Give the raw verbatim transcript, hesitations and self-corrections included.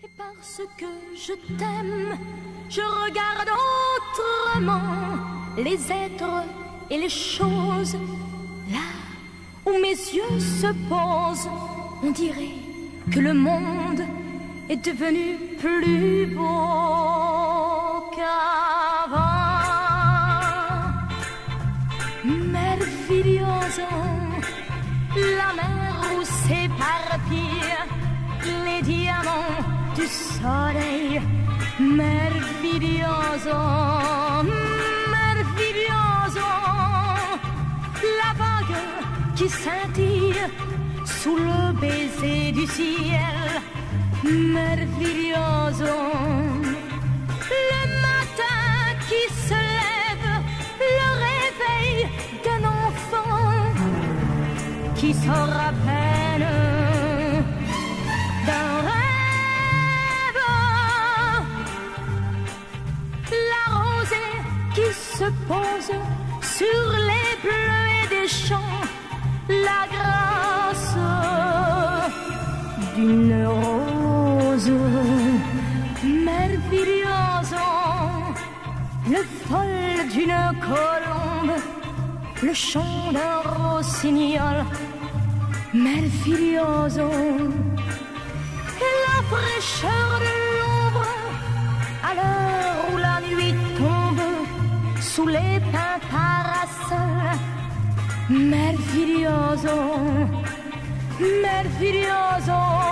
Et parce que je t'aime, je regarde autrement les êtres et les choses. Là où mes yeux se posent, on dirait que le monde est devenu plus beau qu'avant. Meraviglioso, la mer où s'éparpillent les diamants du soleil. Meraviglioso, meraviglioso, la vague qui scintille sous le baiser du ciel. Meraviglioso, le matin qui se lève, le réveil d'un enfant qui sort à peine d'un rêve. La rosée qui se pose sur les bleuets des champs, la grâce d'une rose. Meraviglioso, le vol d'une colombe, le chant d'un rossignol. Meraviglioso, et la fraîcheur de l'ombre à l'heure où la nuit tombe sous les pins parasols. Meraviglioso, meraviglioso.